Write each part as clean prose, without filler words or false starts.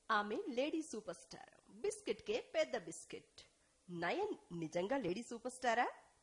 ఆమె lady super star. Biscuit కే పెద్ద బిస్కెట్. నయన్ నిజంగా లేడీ సూపర్ స్టారా?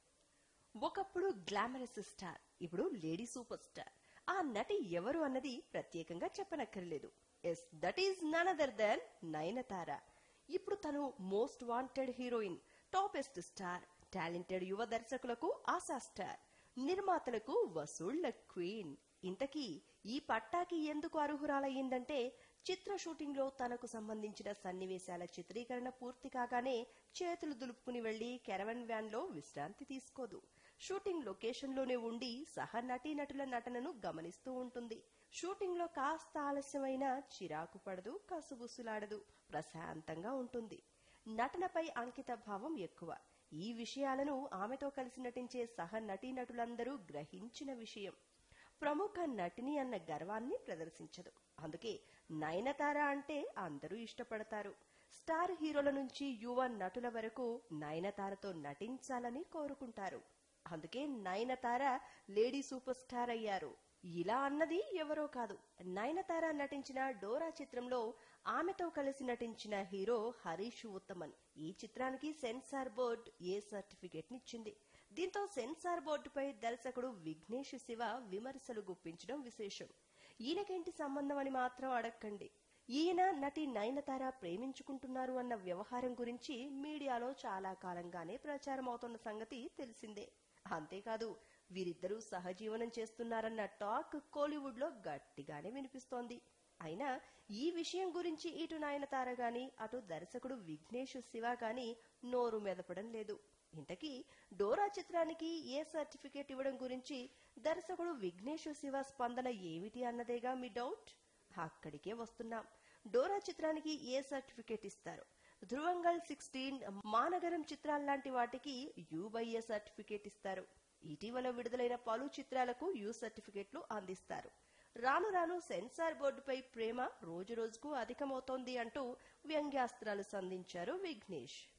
ఒకప్పుడు గ్లామరస్ స్టార్, ఇప్పుడు లేడీ సూపర్ స్టార్. ఆ నటి ఎవరు అన్నది ప్రత్యేకంగా చెప్పనక్కర్లేదు. Yes, that is none other than Nayanthara. ఇప్పుడు తను most wanted heroine, toppest star, talented యువ దర్శకులకు ఆశా స్టార్, నిర్మాతలకు వసూళ్ల క్వీన్. ఇంతకీ ఈ పట్టాకి ఎందుకు అర్హురాలయ్యిందంటే, చిత్ర షూటింగ్ లో తనకు సంబంధించిన సన్నివేశాల చిత్రీకరణ పూర్తి కాగానే చేతులు దులుపుకుని వెళ్లి కెరవన్ వ్యాన్ లో విశ్రాంతి తీసుకోదు. షూటింగ్ లొకేషన్ లోనే ఉండి సహ నటీనటుల నటనను గమనిస్తూ ఉంటుంది. షూటింగ్ లో కాస్త ఆలస్యమైనా చిరాకు పడదు, కసుబుసులాడదు, ప్రశాంతంగా ఉంటుంది. నటనపై అంకిత భావం ఎక్కువ. ఈ విషయాలను ఆమెతో కలిసి నటించే సహ నటీనటులందరూ గ్రహించిన విషయం. ప్రముఖ నటిని అన్న గర్వాన్ని ప్రదర్శించదు. అందుకే నయనతార అంటే అందరూ ఇష్టపడతారు. స్టార్ హీరోల నుంచి యువ నటుల వరకు నయనతారతో నటించాలని కోరుకుంటారు. అందుకే నయనతార లేడీ సూపర్ స్టార్ అయ్యారు. ఇలా అన్నది ఎవరో కాదు, నయనతార నటించిన డోరా చిత్రంలో ఆమెతో కలిసి నటించిన హీరో హరీష్ ఉత్తమన్. ఈ చిత్రానికి సెన్సార్ బోర్డు ఏ సర్టిఫికెట్ నిచ్చింది. దీంతో సెన్సార్ బోర్డుపై దర్శకుడు విఘ్నేష్ శివ విమర్శలు గుప్పించడం విశేషం. ఈయనకేంటి సంబంధం అని మాత్రం అడక్కండి. ఈయన నటి నయనతార ప్రేమించుకుంటున్నారు అన్న వ్యవహారం గురించి మీడియాలో చాలా కాలంగానే ప్రచారం అవుతున్న సంగతి తెలిసిందే. అంతేకాదు, వీరిద్దరూ సహజీవనం చేస్తున్నారన్న టాక్ కోలీవుడ్ లో గట్టిగానే వినిపిస్తోంది. అయినా ఈ విషయం గురించి ఇటు నయనతార గాని అటు దర్శకుడు విఘ్నేష్ శివ గాని నోరు మెదపడం లేదు. ఇంతకీ డోరా చిత్రానికి ఏ సర్టిఫికేట్ ఇవ్వడం గురించి దర్శకుడు విఘ్నేష్ శివ స్పందన ఏమిటి అన్నదేగా మీ డౌట్. అక్కడికే వస్తున్నాం. డోరా చిత్రానికి ఏ సర్టిఫికేట్ ఇస్తారు? ధృవంగల్ 16, మానగరం చిత్రాల్లాంటి వాటికి యూ/ఏ సర్టిఫికేట్ ఇస్తారు. ఇటీవల విడుదలైన పలు చిత్రాలకు యూ సర్టిఫికేట్లు అందిస్తారు. రాను రాను సెన్సార్ బోర్డుపై ప్రేమ రోజు రోజుకు అధికమవుతోంది అంటూ వ్యంగ్యాస్త్రాలు సంధించారు విఘ్నేష్.